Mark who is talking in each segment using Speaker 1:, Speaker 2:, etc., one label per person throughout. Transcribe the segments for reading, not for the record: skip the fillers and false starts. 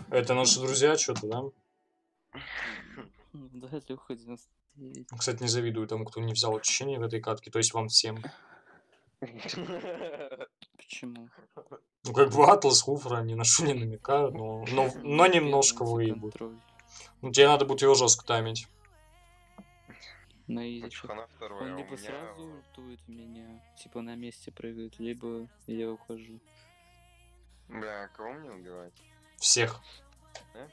Speaker 1: Это наши друзья что-то, да?
Speaker 2: Да, Леха 99.
Speaker 1: Кстати, не завидую тому, кто не взял очищение в этой катке, то есть вам всем.
Speaker 2: Почему?
Speaker 1: Ну, как бы Атлас, Хуфра ни на что не намекают, но немножко
Speaker 2: Первый
Speaker 1: выебут.
Speaker 2: контроль.
Speaker 1: Ну, тебе надо будет его жестко таймить.
Speaker 2: На изи.
Speaker 3: Почхана второй,
Speaker 2: Он
Speaker 3: а у
Speaker 2: либо
Speaker 3: меня...
Speaker 2: сразу ультует в меня, типа на месте прыгает, либо я ухожу.
Speaker 3: Бля, кого мне убивать?
Speaker 1: Всех.
Speaker 3: А?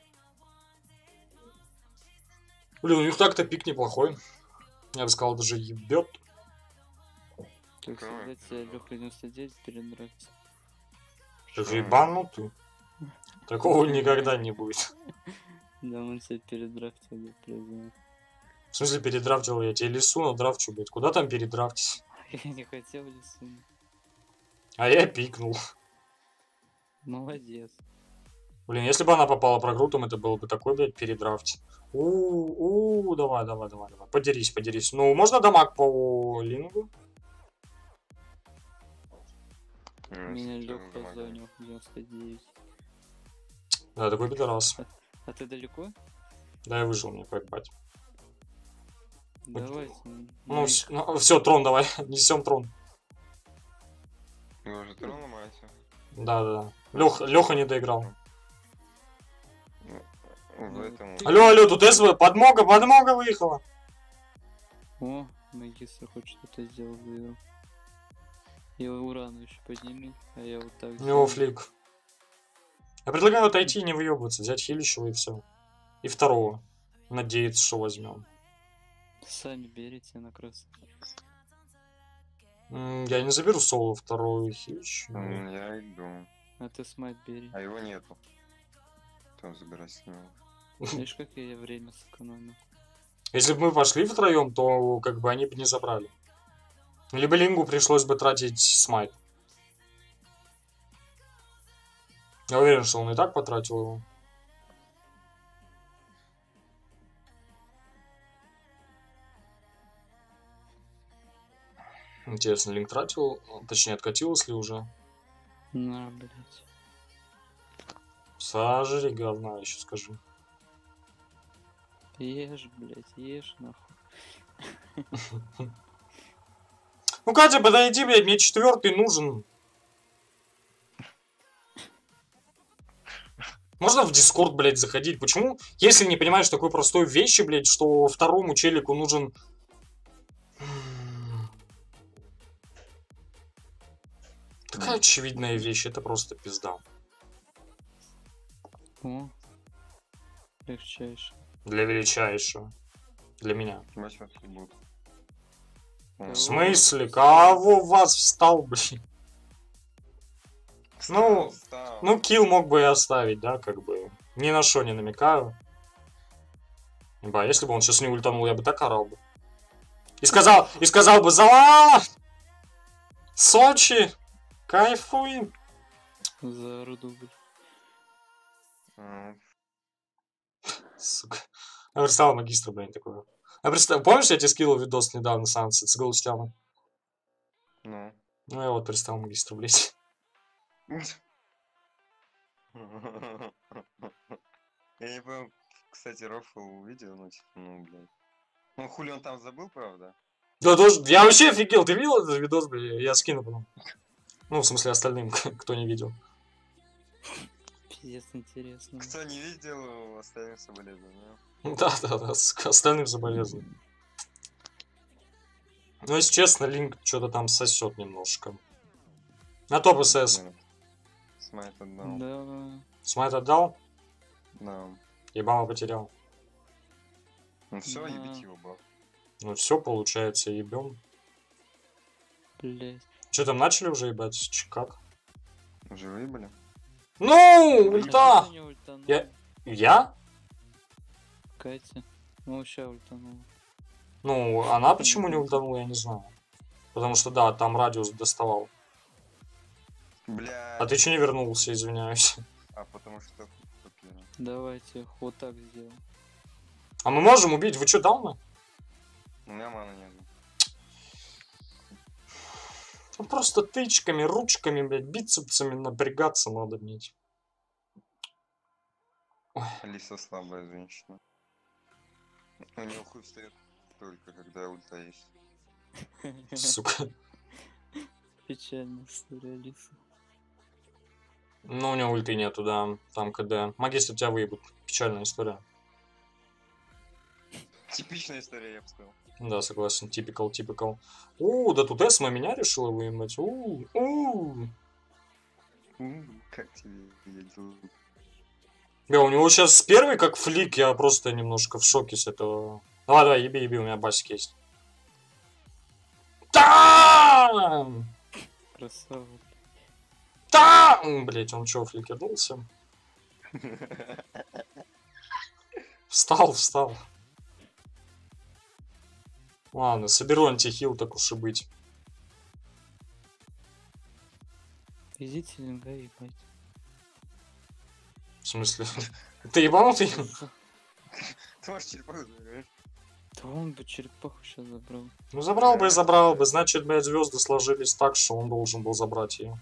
Speaker 1: Блин, у них так-то пик неплохой. Я бы сказал, даже ебет.
Speaker 2: Как
Speaker 3: Кого
Speaker 2: всегда
Speaker 3: это
Speaker 2: тебе
Speaker 3: было?
Speaker 2: Леха 99 перенравится.
Speaker 1: Как
Speaker 3: Чё?
Speaker 1: ебанутый. Такого никогда не будет.
Speaker 2: Да, он тебя передрафтил, я признаю.
Speaker 1: В смысле передрафтил я? Тебе лесу надрафчу, блядь. Куда там передрафтить?
Speaker 2: Я не хотел лесу.
Speaker 1: А я пикнул.
Speaker 2: Молодец.
Speaker 1: Блин, если бы она попала прогрутом, это был бы такой, блядь, передрафт. Давай. Подерись. Ну, можно дамаг по лингу?
Speaker 2: Меня
Speaker 3: Чё
Speaker 2: Леха
Speaker 3: за магия?
Speaker 2: занял 99.
Speaker 1: Да, такой пидорас.
Speaker 2: А ты далеко?
Speaker 1: Да, я выжил, мне поебать.
Speaker 2: Давайте.
Speaker 1: Ну, все, трон давай, несем трон.
Speaker 3: Вы уже трон ломаете?
Speaker 1: Да. Леха не доиграл.
Speaker 3: В этом...
Speaker 1: Алло, тут СВ, подмога выехала.
Speaker 2: О, магистр хоть что-то сделал, выиграл. И урану еще подними, а я вот так
Speaker 1: У него
Speaker 2: сделаю.
Speaker 1: флик. Я предлагаю отойти и не выебываться, взять хилищего и все. И второго. Надеяться, что возьмем.
Speaker 2: Сами берите на красный.
Speaker 1: Я не заберу соло вторую хилищ.
Speaker 3: Я иду.
Speaker 2: А ты смайт бери.
Speaker 3: А его нету. Кто забирать с него?
Speaker 2: Видишь, как я время сэкономил.
Speaker 1: Если бы мы пошли втроем, то как бы они бы не забрали. Либо лингу пришлось бы тратить смайт. Я уверен, что он и так потратил его. Интересно, линк тратил? Точнее, откатилось ли уже?
Speaker 2: На, блять.
Speaker 1: Сожри говна, еще скажу.
Speaker 2: Ешь, блять, ешь нахуй.
Speaker 1: Ну, Катя, подойди, блядь, мне четвертый нужен. Можно в Дискорд, блядь, заходить? Почему? Если не понимаешь такой простой вещи, блядь, что второму челику нужен... Такая очевидная вещь, это просто пизда.
Speaker 2: О, легчайше.
Speaker 1: Для величайшего. Для меня.
Speaker 3: Матч вообще будет.
Speaker 1: В смысле? Кого у вас встал, блин? Ну, килл мог бы и оставить, да, как бы. Ни на что не намекаю. Ебать, если бы он сейчас не ультанул, я бы так орал бы. И сказал бы, Зала! Сочи! Кайфуй!
Speaker 2: За рудубль.
Speaker 1: Сука. Я представил магистра, блин, такое. Помнишь, я тебе скинул видос недавно, Сансы, с голостями?
Speaker 3: Ну.
Speaker 1: Ну, я вот представил магистра, блядь.
Speaker 3: Я не понял, кстати, Рофл увидел, ну, типа, ну, блядь. Ну, хули он там забыл, правда?
Speaker 1: Да, тоже, я вообще офигел, ты видел этот видос, блядь? Я скину потом. Ну, в смысле, остальным, кто не видел.
Speaker 2: Пиздец, интересно.
Speaker 3: Кто не видел, остальным соболезнования.
Speaker 1: Да, остальным соболезную. Ну, если честно, Линк что-то там сосет немножко. На топ СС.
Speaker 3: Смайт отдал.
Speaker 2: Да.
Speaker 1: Смайт отдал?
Speaker 3: Да.
Speaker 1: Ебама потерял.
Speaker 3: Ну все,
Speaker 2: Да.
Speaker 3: ебить его баф.
Speaker 1: Ну все, получается, ебем.
Speaker 2: Блять.
Speaker 1: Что там, начали уже ебать? Как?
Speaker 3: Уже выебали?
Speaker 1: Ну, ульта!
Speaker 2: Я?
Speaker 1: Я?
Speaker 2: Катя. Ну, ща ультанула.
Speaker 1: Ну, она почему не ультанула, я не знаю. Потому что, да, там радиус доставал.
Speaker 3: Бля.
Speaker 1: А ты че не вернулся, извиняюсь?
Speaker 3: А потому что...
Speaker 2: Давайте вот так сделаем.
Speaker 1: А мы можем убить? Вы что, дауны?
Speaker 3: У меня мана нет.
Speaker 1: Ну, просто тычками, ручками, блядь, бицепсами напрягаться надо, блядь.
Speaker 3: Алиса слабая женщина. У него хуй встает только когда ульта есть.
Speaker 1: Сука.
Speaker 2: Печальная история Алисы.
Speaker 1: Ну, у него ульты нету, да. Там КД. Магистр тебя выебут. Печальная история.
Speaker 3: Типичная история, я бы сказал.
Speaker 1: Да, согласен. Typical. Да тут Эсма меня решила выебать.
Speaker 3: Как тебе ездил?
Speaker 1: Бля, у него сейчас первый как флик, я просто немножко в шоке с этого. Давай, еби, у меня басик есть. Там!
Speaker 2: Красава.
Speaker 1: Там! Блять, он чё, фликернулся? Встал. Ладно, соберу антихил, так уж и быть.
Speaker 2: Идите линга ебать.
Speaker 1: В смысле? Ты ебанутый?
Speaker 3: Ты можешь черепаху забираешь?
Speaker 2: Да он бы черепаху сейчас забрал.
Speaker 1: Ну забрал бы. Значит, блядь, звезды сложились так, что он должен был забрать ее.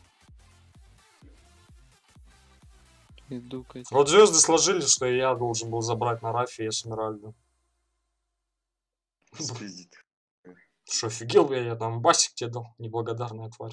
Speaker 2: Иду, Катя.
Speaker 1: Вот звезды сложились, что и я должен был забрать на Рафе и Эсмеральду.
Speaker 3: Спиздит.
Speaker 1: Что, офигел я там басик тебе дал, неблагодарная тварь.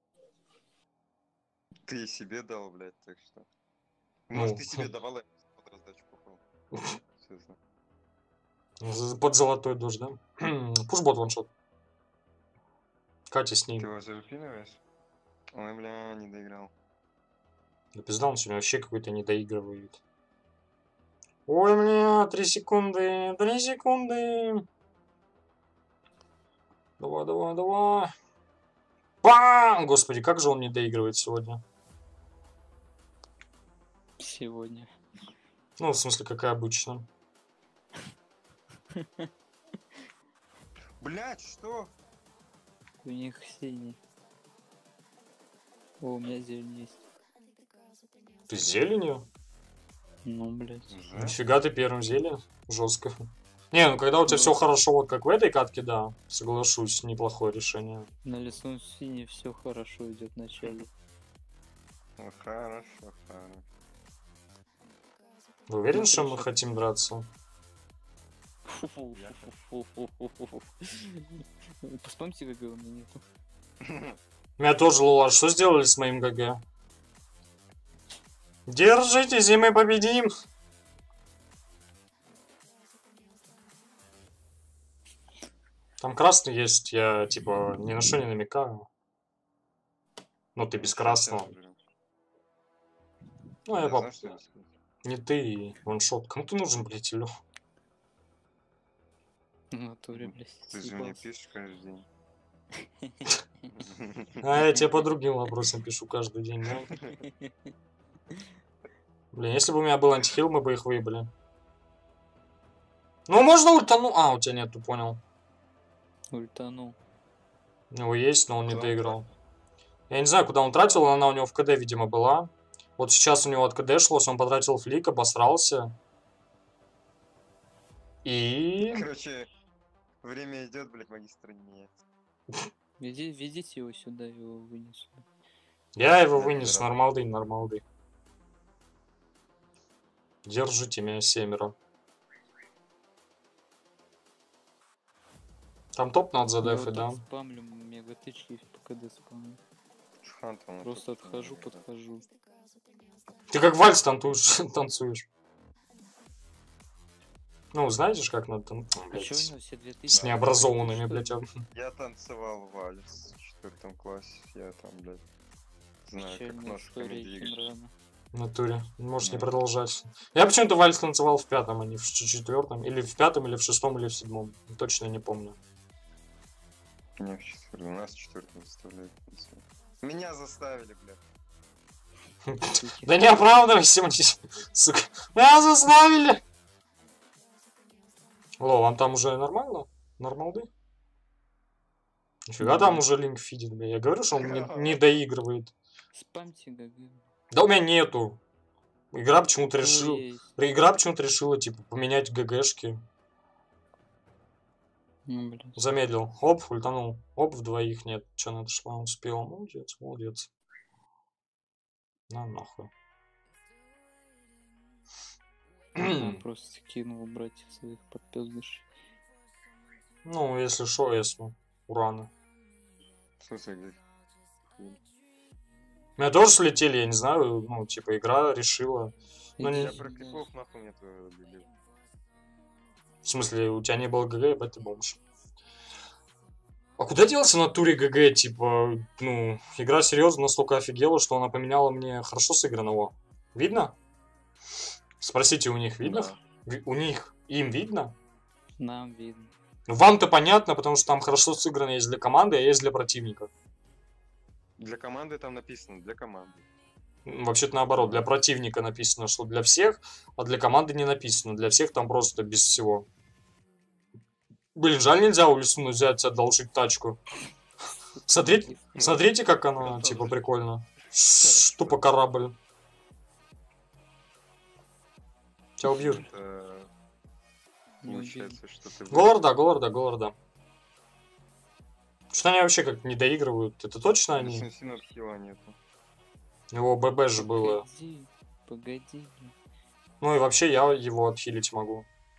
Speaker 3: Ты и себе дал, блядь, так что.
Speaker 1: Ну.
Speaker 3: Может, ты себе давала под раздачу попал. Честно.
Speaker 1: Под золотой дождь, да? Пушбот ваншот. Катя с
Speaker 3: Ты
Speaker 1: ним.
Speaker 3: его же выпинываешь? Ой, бля, не доиграл.
Speaker 1: Да пизда, он сегодня вообще какой-то не доигрывает. Ой, бля, 3 секунды. Давай. Бам! Господи, как же он не доигрывает сегодня?
Speaker 2: Сегодня.
Speaker 1: Ну, в смысле, как и обычно.
Speaker 3: Блять, что?
Speaker 2: У них синий. О, у меня зелень есть.
Speaker 1: Ты с зеленью?
Speaker 2: Ну, блядь.
Speaker 3: Уже?
Speaker 1: Нифига ты первым зелень? Жестко. Не, ну когда у тебя
Speaker 2: Ну.
Speaker 1: все хорошо, вот как в этой катке, да, соглашусь, неплохое решение.
Speaker 2: На лесном сине все хорошо идет в начале.
Speaker 3: Ну, хорошо.
Speaker 1: Вы уверены,
Speaker 2: Ну,
Speaker 1: что мы
Speaker 2: хорошо.
Speaker 1: хотим драться?
Speaker 2: Поспамьте, ГГ у меня нету.
Speaker 1: У меня тоже лола. Что сделали с моим ГГ? Держитесь, и мы победим! Там красный есть, я типа ни на что не намекаю. Ну ты без красного. Ну я
Speaker 3: знаю, что
Speaker 1: не ты, ваншот. Кому ты нужен, блядь, Илё?
Speaker 2: В натуре, блядь.
Speaker 3: Ты же мне
Speaker 2: съебался.
Speaker 3: пишешь каждый день.
Speaker 1: А я тебе по другим вопросам пишу каждый день, да? Блин, если бы у меня был антихил, мы бы их выебали. Ну можно ультану. А, у тебя нету, понял.
Speaker 2: Ультанул.
Speaker 1: У него есть, но он не
Speaker 3: Куда он
Speaker 1: доиграл. Я не знаю, куда он тратил, она у него в КД, видимо, была. Вот сейчас у него от КД шлось, он потратил флик, обосрался. И...
Speaker 3: Короче, время идет, блядь, магистр не меняется.
Speaker 2: Ведите его сюда, я его вынесу.
Speaker 1: Я его
Speaker 3: Да,
Speaker 1: вынес,
Speaker 3: да.
Speaker 1: нормалды. Держите меня 7. Там топ надо
Speaker 2: Я
Speaker 1: задефать,
Speaker 2: вот
Speaker 1: да?
Speaker 2: так спамлю мегатычки по КД спамлю.
Speaker 3: С Хантом
Speaker 2: Просто
Speaker 3: тут,
Speaker 2: отхожу,
Speaker 3: да.
Speaker 2: подхожу.
Speaker 1: Ты как вальс танцуешь. Ну, знаете ж, как надо там...
Speaker 2: А чё у него все 2000?
Speaker 1: С необразованными,
Speaker 2: Что
Speaker 1: блядь.
Speaker 2: ли?
Speaker 3: Я танцевал вальс в 4 классе. Я там, блядь, знаю, как
Speaker 2: Печальная
Speaker 3: ножками
Speaker 2: история
Speaker 3: двигать.
Speaker 2: Тимрана.
Speaker 1: В натуре. Можешь не
Speaker 3: Да.
Speaker 1: продолжать. Я почему-то вальс танцевал в 5, а не в 4. Или в 5, или в 6, или в 7. Точно не помню.
Speaker 3: Не в 4, у нас в 4 заставляют танцевать. Меня заставили, блядь.
Speaker 1: Да не оправдывайся мне, сука. Меня заставили! Алло, вам там уже нормально? Нормалды? Нифига там уже линк фидит, бля. Я говорю, что он не доигрывает.
Speaker 2: Спамьте ГГ.
Speaker 1: Да у меня нету. Игра почему-то
Speaker 2: Кто
Speaker 1: решила...
Speaker 2: есть?
Speaker 1: Игра почему-то решила, типа, поменять ГГшки.
Speaker 2: Ну, блядь.
Speaker 1: Замедлил. Оп, ультанул. Оп, в двоих нет. Че, надо шла, успела. Молодец. На нахуй.
Speaker 2: Я просто кинул братьев своих подпёздышей.
Speaker 1: Ну, если шо, если урана.
Speaker 3: В смысле, где?
Speaker 1: У меня тоже слетели, я не знаю, ну, типа, игра решила. Ну,
Speaker 2: Иди
Speaker 1: не-
Speaker 3: Я
Speaker 2: сюда.
Speaker 3: про крипов нахуй мне твоего любил.
Speaker 1: В смысле, у тебя не было ГГ, ебать ты бомж. А куда делся на туре ГГ, типа, ну, игра серьезно настолько офигела, что она поменяла мне хорошо сыгранного. Видно? Спросите, у них видно?
Speaker 3: Да.
Speaker 1: У них, им видно?
Speaker 2: Нам видно.
Speaker 1: Ну, вам-то понятно, потому что там хорошо сыграно есть для команды, а есть для противника.
Speaker 3: Для команды там написано, для команды.
Speaker 1: Вообще-то наоборот, для противника написано, что для всех, а для команды не написано. Для всех там просто без всего. Блин, жаль, нельзя у Лисуна взять, одолжить тачку. Смотрите, смотрите, как она,
Speaker 3: Готово.
Speaker 1: типа, прикольно. Тупо корабль. Тебя убьют.
Speaker 3: Это
Speaker 2: Не убили.
Speaker 3: получается, что ты...
Speaker 1: Голларда. Что они вообще как не доигрывают? Это точно они?
Speaker 3: Сенсинов хила нету.
Speaker 1: Его ББ же было.
Speaker 2: Погоди.
Speaker 1: Ну и вообще я его отхилить могу.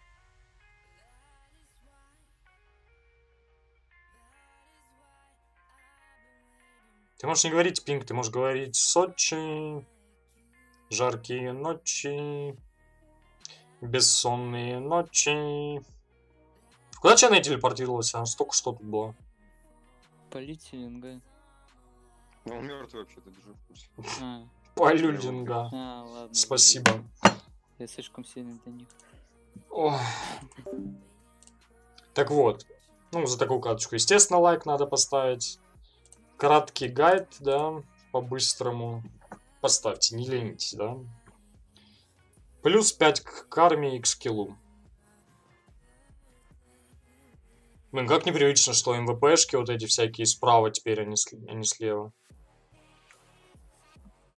Speaker 1: Ты можешь не говорить пинг, ты можешь говорить Сочи, жаркие ночи, бессонные ночи. Куда Чанэ телепортировался? Столько что тут было.
Speaker 2: Полетелинга.
Speaker 3: Ну, он мертвый вообще-то, держу в курсе.
Speaker 2: А,
Speaker 1: Полюдинга.
Speaker 2: ладно.
Speaker 1: Спасибо.
Speaker 2: забыл. Я слишком сильный для них.
Speaker 1: Ох. Так вот. Ну, за такую карточку, естественно, лайк надо поставить. Краткий гайд, да, по-быстрому. Поставьте, не ленитесь, да. Плюс 5 к карме и к скиллу. Блин, как непривычно, что МВПшки вот эти всякие справа теперь, а не слева.